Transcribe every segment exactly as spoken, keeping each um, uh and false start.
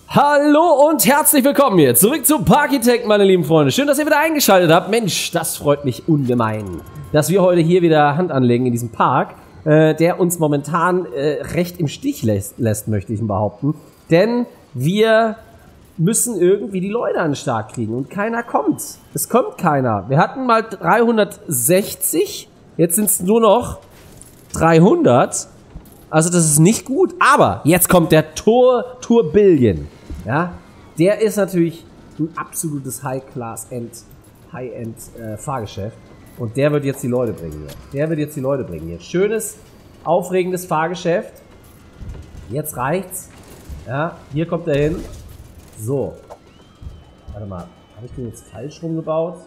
Hallo und herzlich willkommen hier zurück zu Parkitect, meine lieben Freunde. Schön, dass ihr wieder eingeschaltet habt. Mensch, das freut mich ungemein, dass wir heute hier wieder Hand anlegen in diesem Park, äh, der uns momentan äh, recht im Stich lässt, lässt, möchte ich behaupten. Denn wir müssen irgendwie die Leute an den Start kriegen und keiner kommt. Es kommt keiner. Wir hatten mal dreihundertsechzig, jetzt sind es nur noch dreihundert. Also das ist nicht gut, aber jetzt kommt der Tour Tourbillon. Ja, der ist natürlich ein absolutes High-Class-End, High-End-Fahrgeschäft. Äh, und der wird jetzt die Leute bringen hier. Der wird jetzt die Leute bringen hier. Schönes, aufregendes Fahrgeschäft. Jetzt reicht's. Ja, hier kommt er hin. So. Warte mal, habe ich den jetzt falsch rumgebaut?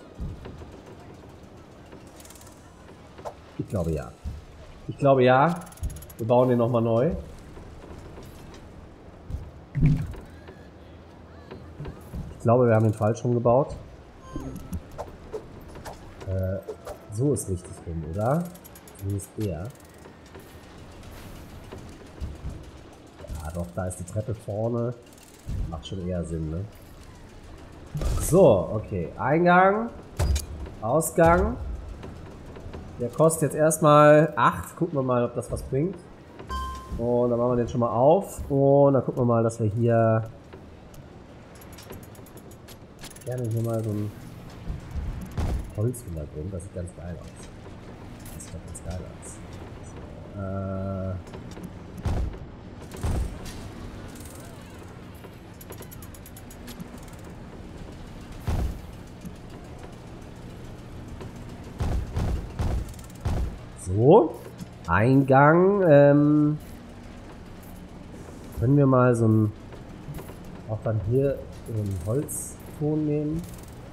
Ich glaube ja. Ich glaube ja. Wir bauen den nochmal neu. Ich glaube, wir haben den falsch rumgebaut. Äh, so ist richtig rum, oder? So ist der. Ja, doch, da ist die Treppe vorne. Macht schon eher Sinn, ne? So, okay. Eingang. Ausgang. Der kostet jetzt erstmal acht. Gucken wir mal, ob das was bringt. Und dann machen wir den schon mal auf. Und dann gucken wir mal, dass wir hier gerne hier mal so ein Holzhintergrund. Das sieht ganz geil aus. Das sieht ganz geil aus. Äh so. Eingang. Ähm, können wir mal so ein, auch dann hier so einen Holzton nehmen.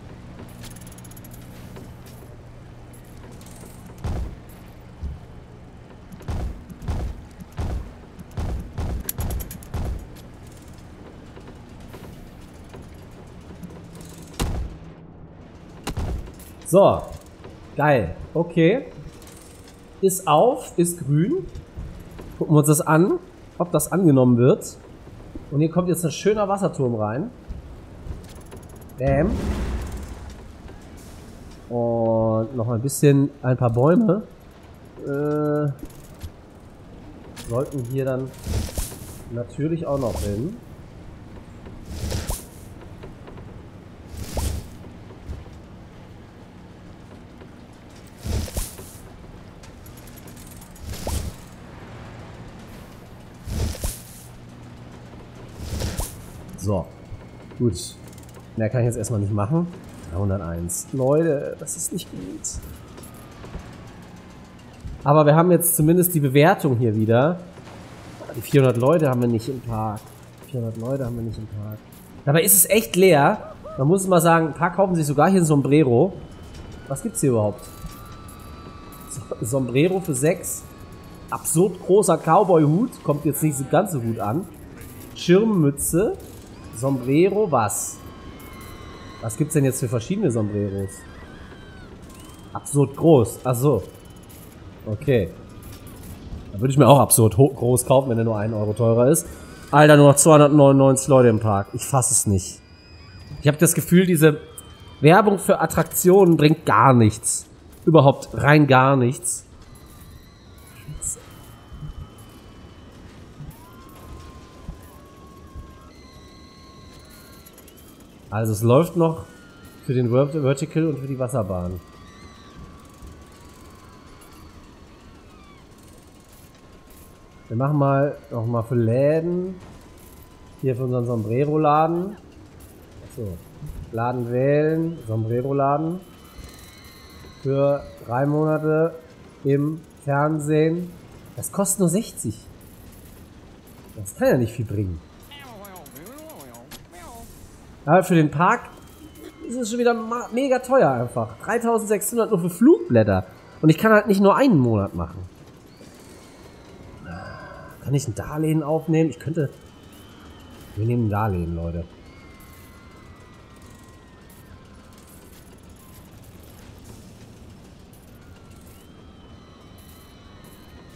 So, geil, okay. Ist auf, ist grün. Gucken wir uns das an, ob das angenommen wird. Und hier kommt jetzt ein schöner Wasserturm rein. Bam. Und noch ein bisschen, ein paar Bäume. Äh, sollten hier dann natürlich auch noch hin. So, gut. Mehr kann ich jetzt erstmal nicht machen. dreihunderteins. Leute, das ist nicht gut. Aber wir haben jetzt zumindest die Bewertung hier wieder. Die vierhundert Leute haben wir nicht im Park. vierhundert Leute haben wir nicht im Park. Dabei ist es echt leer. Man muss mal sagen, ein paar kaufen sich sogar hier ein Sombrero. Was gibt's hier überhaupt? Sombrero für sechs. Absurd großer Cowboy-Hut. Kommt jetzt nicht so ganz so gut an. Schirmmütze. Sombrero, was? Was gibt's denn jetzt für verschiedene Sombreros? Absurd groß. Ach so. Okay. Da würde ich mir auch absurd groß kaufen, wenn er nur einen Euro teurer ist. Alter, nur noch zweihundertneunundneunzig Leute im Park. Ich fasse es nicht. Ich habe das Gefühl, diese Werbung für Attraktionen bringt gar nichts. Überhaupt rein gar nichts. Also es läuft noch für den Vertical und für die Wasserbahn. Wir machen mal noch mal für Läden. Hier für unseren Sombrero-Laden. Achso. Laden wählen. Sombrero-Laden. Für drei Monate im Fernsehen. Das kostet nur sechzig. Das kann ja nicht viel bringen. Aber für den Park ist es schon wieder mega teuer einfach. dreitausendsechshundert nur für Flugblätter. Und ich kann halt nicht nur einen Monat machen. Kann ich ein Darlehen aufnehmen? Ich könnte... Wir nehmen ein Darlehen, Leute.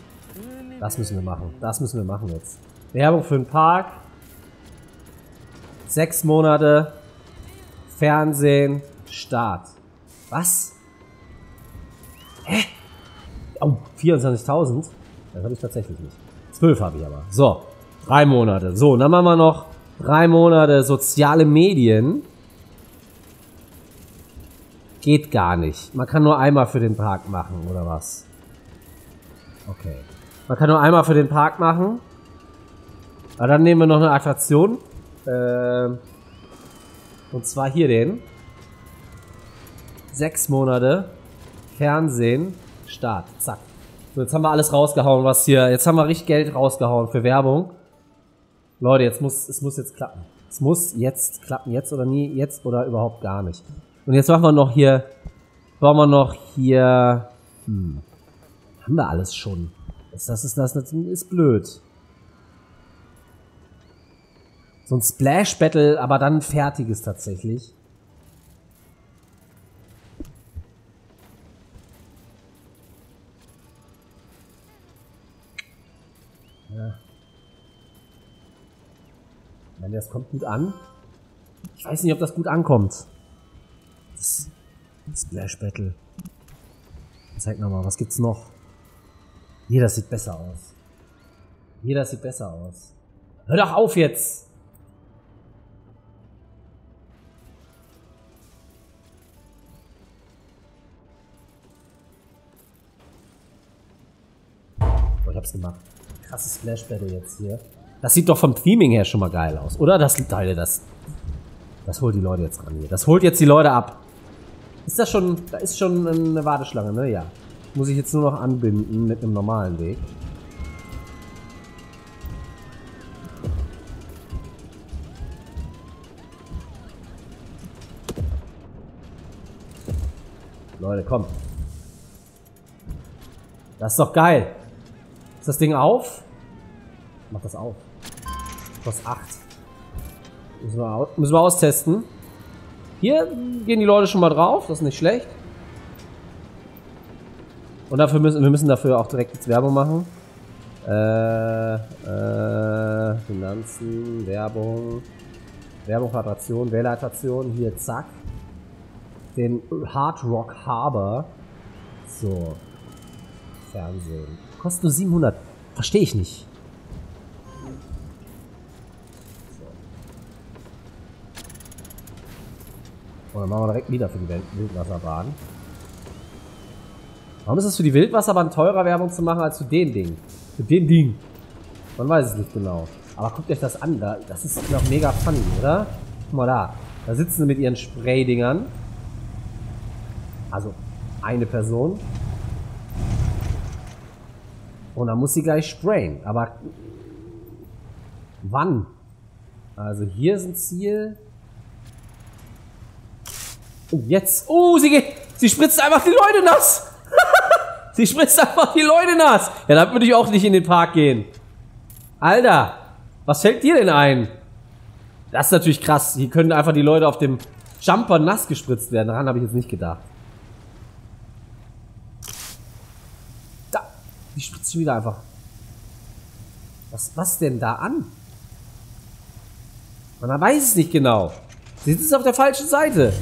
Das müssen wir machen. Das müssen wir machen jetzt. Werbung für den Park. Sechs Monate. Fernsehen. Start. Was? Hä? Oh, vierundzwanzigtausend? Das habe ich tatsächlich nicht. zwölf habe ich aber. So, drei Monate. So, dann machen wir noch drei Monate soziale Medien. Geht gar nicht. Man kann nur einmal für den Park machen, oder was? Okay. Man kann nur einmal für den Park machen. Aber dann nehmen wir noch eine Attraktion. Äh, und zwar hier den. Sechs Monate. Fernsehen. Start. Zack. So, jetzt haben wir alles rausgehauen, was hier... Jetzt haben wir richtig Geld rausgehauen für Werbung. Leute, jetzt muss... Es muss jetzt klappen. Es muss jetzt klappen. Jetzt oder nie. Jetzt oder überhaupt gar nicht. Und jetzt machen wir noch hier... Bauen wir noch hier... Hm. Haben wir alles schon. Das, das, ist, das ist blöd. So ein Splash Battle, aber dann ein fertiges tatsächlich. Ja. Ich meine, das kommt gut an. Ich weiß nicht, ob das gut ankommt. Das Splash Battle. Zeig nochmal, was gibt's noch? Hier, das sieht besser aus. Hier, das sieht besser aus. Hör doch auf jetzt! Oh, ich hab's gemacht. Krasses Splash Battle jetzt hier. Das sieht doch vom Theming her schon mal geil aus, oder? Das Teile, das. Das holt die Leute jetzt ran hier. Das holt jetzt die Leute ab. Ist das schon. Da ist schon eine Warteschlange, ne? Ja. Muss ich jetzt nur noch anbinden mit einem normalen Weg. Leute, komm. Das ist doch geil. Ist das Ding auf? Mach das auf. Kostet acht. Müssen wir, müssen wir austesten. Hier gehen die Leute schon mal drauf. Das ist nicht schlecht. Und dafür müssen wir müssen dafür auch direkt jetzt Werbung machen. Äh, äh, Finanzen, Werbung, Werbung, Attraktion, Wählerattraktion. Hier, zack. Den Hard Rock Harbor. So. Fernsehen. Kostet nur siebenhundert. Verstehe ich nicht. So. Und dann machen wir direkt wieder für die Wildwasserbahn. Warum ist es für die Wildwasserbahn teurer, Werbung zu machen, als für den Ding? Für den Ding. Man weiß es nicht genau. Aber guckt euch das an. Das ist noch mega funny, oder? Guck mal da. Da sitzen sie mit ihren Spray-Dingern. Also, eine Person. Und dann muss sie gleich sprayen. Aber wann? Also hier ist ein Ziel. Oh, jetzt. Oh, sie geht. Sie spritzt einfach die Leute nass. Sie spritzt einfach die Leute nass. Ja, da würde ich auch nicht in den Park gehen. Alter, was fällt dir denn ein? Das ist natürlich krass. Hier können einfach die Leute auf dem Jumper nass gespritzt werden. Daran habe ich jetzt nicht gedacht. Da. Die spritzt schon wieder einfach. Was, was denn da an? Man weiß es nicht genau. Sie sitzt auf der falschen Seite.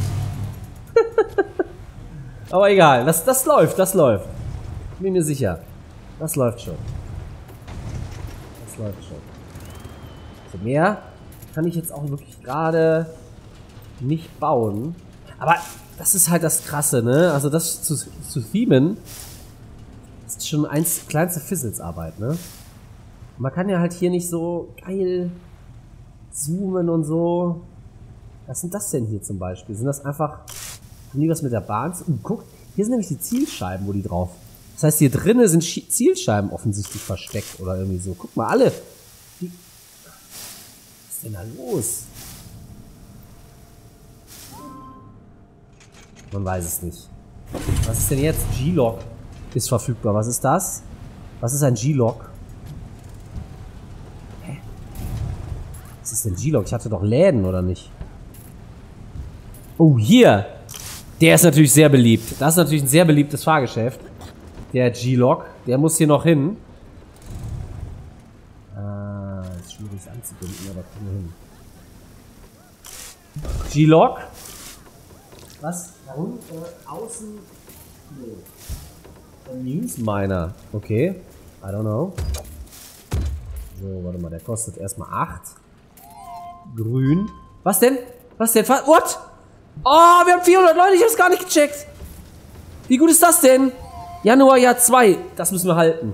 Aber egal, das, das läuft, das läuft. Bin mir sicher. Das läuft schon. Das läuft schon. So, mehr kann ich jetzt auch wirklich gerade nicht bauen. Aber das ist halt das Krasse, ne? Also das zu, zu themen ist schon eins kleinste Fizzles-Arbeit, ne? Man kann ja halt hier nicht so geil zoomen und so. Was sind das denn hier zum Beispiel? Sind das einfach... Haben die was mit der Bahn zu... Uh, guck, hier sind nämlich die Zielscheiben, wo die drauf... Das heißt, hier drinnen sind Sch Zielscheiben offensichtlich versteckt oder irgendwie so. Guck mal, alle. Die... Was ist denn da los? Man weiß es nicht. Was ist denn jetzt? G-Log ist verfügbar. Was ist das? Was ist ein G-Log? Hä? Was ist denn G-Log? Ich hatte doch Läden, oder nicht? Oh, hier! Der ist natürlich sehr beliebt. Das ist natürlich ein sehr beliebtes Fahrgeschäft. Der G-Log. Der muss hier noch hin. Ah, ist schwierig anzubinden, aber kriegen wir hin. G-Log. Was? Warum? Äh, außen. Nee. News Miner. Okay. I don't know. So, warte mal, der kostet erstmal acht. Grün. Was denn? Was denn? What? Oh, wir haben vierhundert Leute, ich hab's gar nicht gecheckt. Wie gut ist das denn? Januar Jahr zwei. Das müssen wir halten.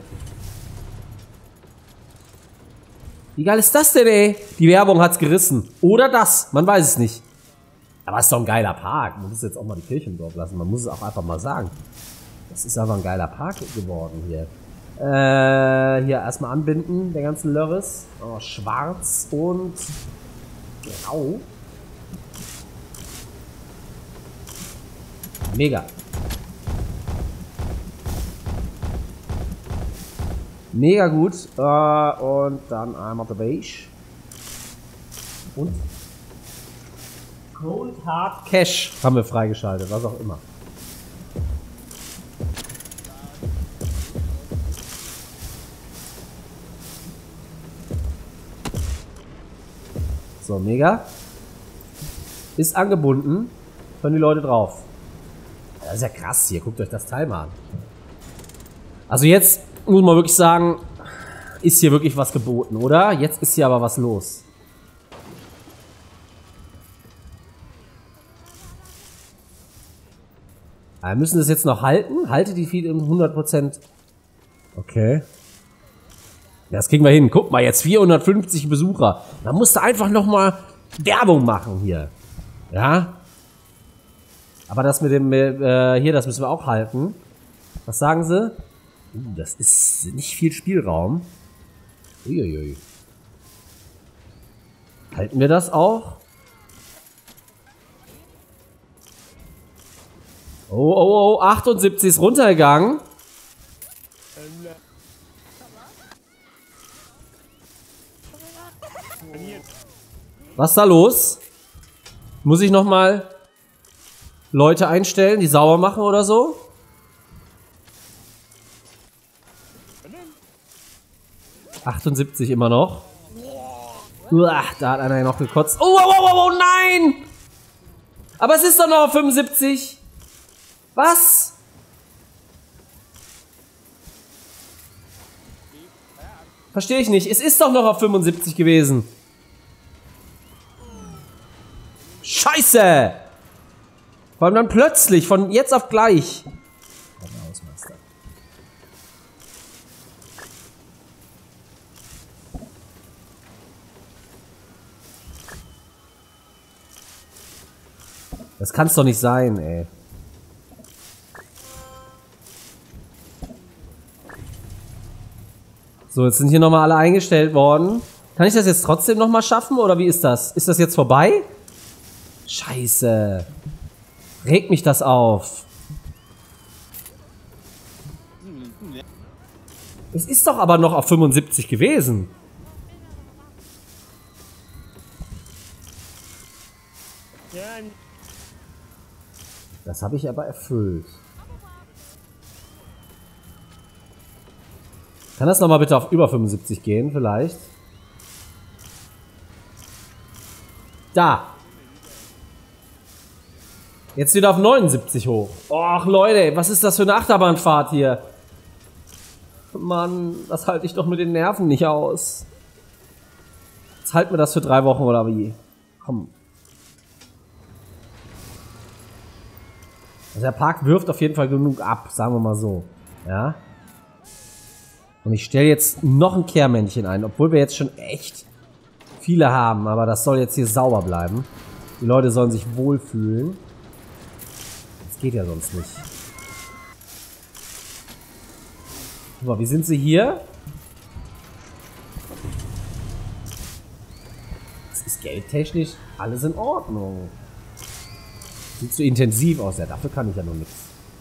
Wie geil ist das denn, ey? Die Werbung hat's gerissen. Oder das. Man weiß es nicht. Aber es ist doch ein geiler Park. Man muss jetzt auch mal die Kirche im Dorf lassen. Man muss es auch einfach mal sagen. Das ist aber ein geiler Park geworden hier. Äh, hier erstmal anbinden, der ganzen Lörres. Oh, schwarz und grau. Mega. Mega gut. Äh, und dann einmal der Beige. Und Cold Hard Cash haben wir freigeschaltet, was auch immer. So, mega. Ist angebunden. Können die Leute drauf. Das ist ja krass hier. Guckt euch das Teil mal an. Also jetzt muss man wirklich sagen, ist hier wirklich was geboten, oder? Jetzt ist hier aber was los. Wir müssen das jetzt noch halten. Halte die Feed in hundert Prozent. Okay. Ja, das kriegen wir hin. Guck mal, jetzt vierhundertfünfzig Besucher. Da musst du einfach nochmal Werbung machen hier. Ja. Aber das mit dem, äh, hier, das müssen wir auch halten. Was sagen sie? Uh, das ist nicht viel Spielraum. Uiuiui. Halten wir das auch? Oh, oh, oh, achtundsiebzig ist runtergegangen. Was ist da los? Muss ich nochmal Leute einstellen, die sauber machen oder so? achtundsiebzig immer noch. Uah, da hat einer noch gekotzt. Oh, oh, oh, oh, oh, nein! Aber es ist doch noch auf fünfundsiebzig. Was? Verstehe ich nicht. Es ist doch noch auf fünfundsiebzig gewesen. Scheiße! Vor allem dann plötzlich, von jetzt auf gleich. Das kann's doch nicht sein, ey. So, jetzt sind hier nochmal alle eingestellt worden. Kann ich das jetzt trotzdem nochmal schaffen, oder wie ist das? Ist das jetzt vorbei? Scheiße. Regt mich das auf. Es ist doch aber noch auf fünfundsiebzig gewesen. Das habe ich aber erfüllt. Kann das nochmal bitte auf über fünfundsiebzig gehen, vielleicht? Da. Jetzt wieder auf neunundsiebzig hoch. Och, Leute, was ist das für eine Achterbahnfahrt hier? Mann, das halte ich doch mit den Nerven nicht aus. Jetzt halten wir das für drei Wochen oder wie? Komm. Also der Park wirft auf jeden Fall genug ab, sagen wir mal so. Ja. Und ich stelle jetzt noch ein Kehrmännchen ein, obwohl wir jetzt schon echt viele haben. Aber das soll jetzt hier sauber bleiben. Die Leute sollen sich wohlfühlen. Das geht ja sonst nicht. Guck mal, wie sind sie hier? Das ist geldtechnisch alles in Ordnung. Sieht so intensiv aus. Ja, dafür kann ich ja noch nichts.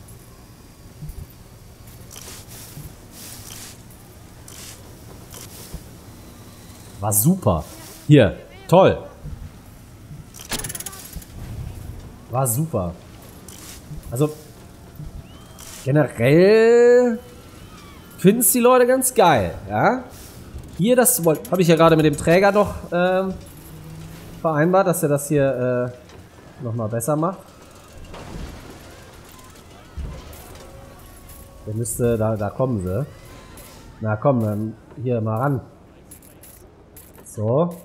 War super. Hier, toll. War super. Also, generell finden es die Leute ganz geil, ja. Hier, das habe ich ja gerade mit dem Träger noch ähm, vereinbart, dass er das hier äh, nochmal besser macht. Der müsste, da, da kommen sie. Na komm, dann hier mal ran. So.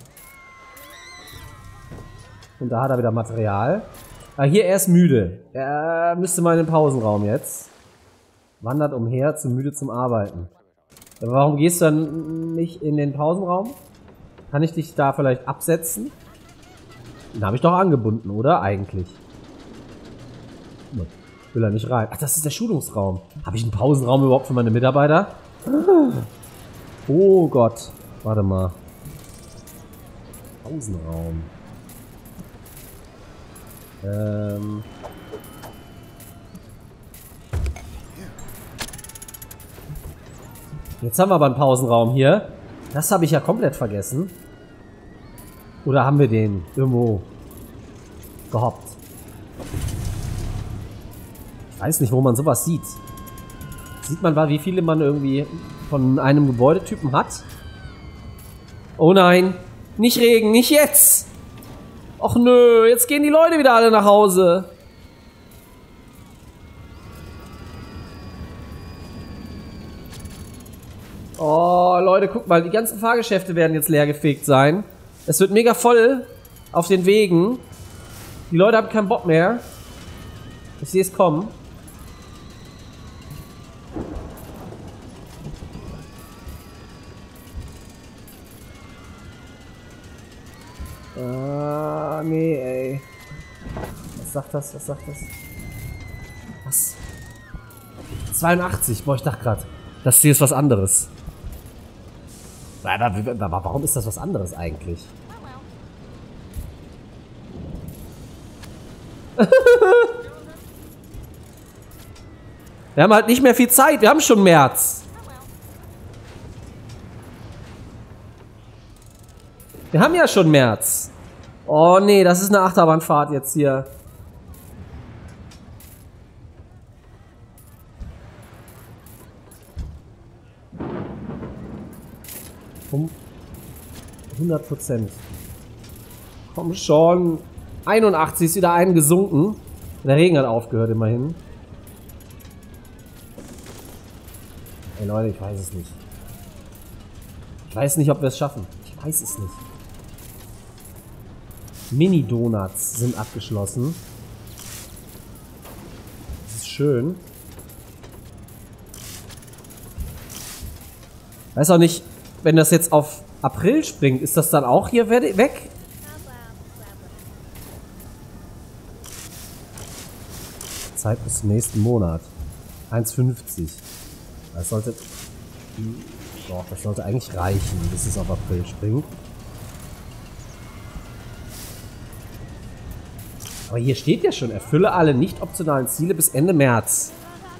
Und da hat er wieder Material. Ah, hier, er ist müde. Er müsste mal in den Pausenraum jetzt. Wandert umher, zu müde zum Arbeiten. Aber warum gehst du dann nicht in den Pausenraum? Kann ich dich da vielleicht absetzen? Den habe ich doch angebunden, oder? Eigentlich. Will er nicht rein. Ach, das ist der Schulungsraum. Habe ich einen Pausenraum überhaupt für meine Mitarbeiter? Oh Gott. Warte mal. Pausenraum. Ähm. Jetzt haben wir aber einen Pausenraum hier. Das habe ich ja komplett vergessen. Oder haben wir den irgendwo gehoppt? Ich weiß nicht, wo man sowas sieht. Sieht man mal, wie viele man irgendwie von einem Gebäudetypen hat? Oh nein, nicht Regen, nicht jetzt! Och nö, jetzt gehen die Leute wieder alle nach Hause. Oh, Leute, guck mal, die ganzen Fahrgeschäfte werden jetzt leergefegt sein. Es wird mega voll auf den Wegen. Die Leute haben keinen Bock mehr. Ich sehe es kommen. Ah, nee, ey. Was sagt das? Was sagt das? Was? zweiundachtzig. Boah, ich dachte gerade, das hier ist was anderes. Aber warum ist das was anderes eigentlich? Wir haben halt nicht mehr viel Zeit. Wir haben schon März. Wir haben ja schon März. Oh nee, das ist eine Achterbahnfahrt jetzt hier. Um hundert Prozent. Komm schon. einundachtzig ist wieder eingesunken. Der Regen hat aufgehört immerhin. Ey Leute, ich weiß es nicht. Ich weiß nicht, ob wir es schaffen. Ich weiß es nicht. Mini-Donuts sind abgeschlossen. Das ist schön. Weiß auch nicht, wenn das jetzt auf April springt, ist das dann auch hier weg? Zeit bis zum nächsten Monat. eins fünfzig. Das sollte... Doch, das sollte eigentlich reichen, bis es auf April springt. Aber hier steht ja schon, erfülle alle nicht optionalen Ziele bis Ende März.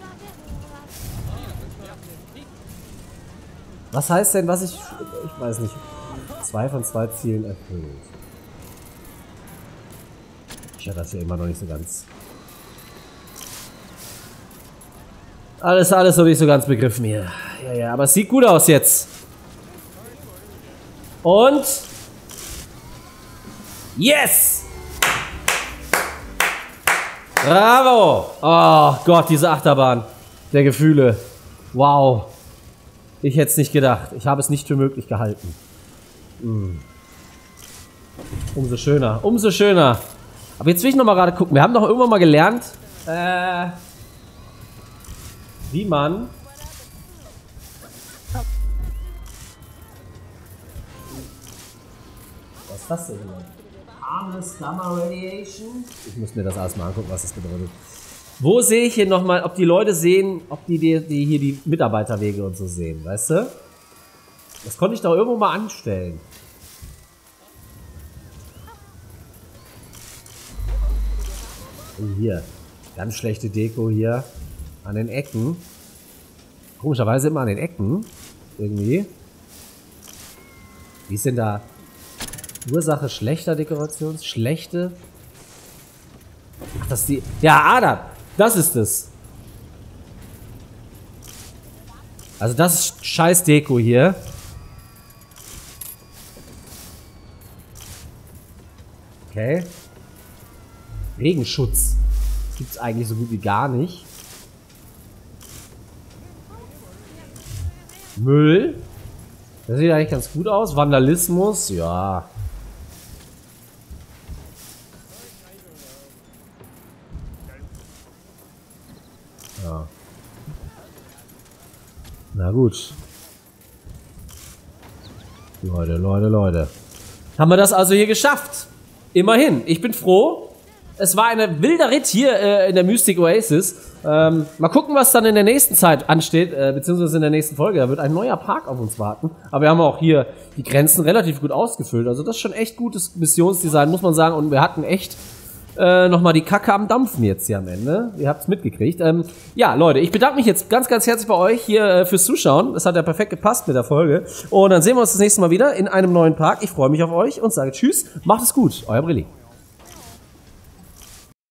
Was heißt denn, was ich... Ich weiß nicht. Zwei von zwei Zielen erfüllt. Ich habe das ja immer noch nicht so ganz... Alles, alles noch nicht so ganz begriffen hier. Ja, ja, aber es sieht gut aus jetzt. Und... Yes! Bravo! Oh Gott, diese Achterbahn der Gefühle. Wow. Ich hätte es nicht gedacht. Ich habe es nicht für möglich gehalten. Mm. Umso schöner. Umso schöner. Aber jetzt will ich noch mal gerade gucken. Wir haben doch irgendwann mal gelernt, äh, wie man... Was ist das denn hier? Harmless Gamma Radiation? Ich muss mir das erstmal angucken, was das bedeutet. Wo sehe ich hier nochmal, ob die Leute sehen, ob die, die, die hier die Mitarbeiterwege und so sehen, weißt du? Das konnte ich doch irgendwo mal anstellen. Und hier, ganz schlechte Deko hier an den Ecken. Komischerweise immer an den Ecken. Irgendwie. Wie ist denn da Ursache schlechter Dekoration? Schlechte? Ach, das ist die... Ja, Adam! Das ist es. Also das ist scheiß Deko hier. Okay. Regenschutz. Das gibt es eigentlich so gut wie gar nicht. Müll. Das sieht eigentlich ganz gut aus. Vandalismus, ja. Ja. Na gut. Leute, Leute, Leute. Haben wir das also hier geschafft? Immerhin. Ich bin froh. Es war ein wilder Ritt hier äh, in der Mystic Oasis. Ähm, mal gucken, was dann in der nächsten Zeit ansteht, äh, beziehungsweise in der nächsten Folge. Da wird ein neuer Park auf uns warten. Aber wir haben auch hier die Grenzen relativ gut ausgefüllt. Also das ist schon echt gutes Missionsdesign, muss man sagen. Und wir hatten echt äh, nochmal die Kacke am Dampfen jetzt hier am Ende. Ihr habt es mitgekriegt. Ähm, ja, Leute, ich bedanke mich jetzt ganz, ganz herzlich bei euch hier äh, fürs Zuschauen. Das hat ja perfekt gepasst mit der Folge. Und dann sehen wir uns das nächste Mal wieder in einem neuen Park. Ich freue mich auf euch und sage Tschüss. Macht es gut. Euer Brilli.